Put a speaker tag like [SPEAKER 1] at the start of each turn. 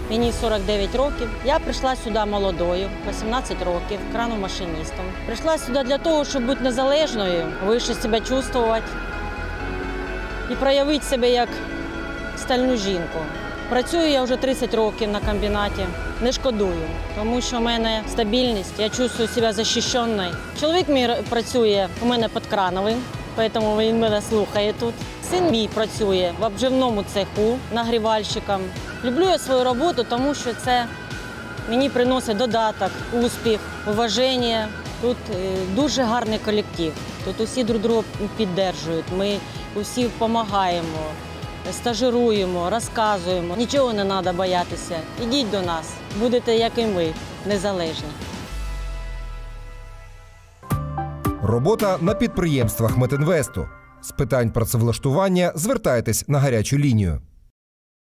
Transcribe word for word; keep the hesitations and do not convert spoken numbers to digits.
[SPEAKER 1] Мені сорок дев'ять років. Я прийшла сюди молодою, вісімнадцять років, крановмашиністом. Прийшла сюди для того, щоб бути незалежною, вище себе почувати і проявити себе як стальну жінку. Працюю я вже тридцять років на комбінаті. Не шкодую, тому що в мене стабільність, я чувствую себе захищеною. Чоловік мій працює у мене під крановим, тому він мене слухає тут. Син мій працює в обживному цеху нагрівальщиком. Люблю я свою роботу, тому що це мені приносить додаток, успіх, уваження. Тут дуже гарний колектив, тут усі друг друга підтримують, ми усі допомагаємо. Стажируємо, розказуємо. Нічого не треба боятися. Ідіть до нас, будете, як і ми, незалежні.
[SPEAKER 2] Робота на підприємствах Метінвесту. З питань працевлаштування звертайтесь на гарячу лінію.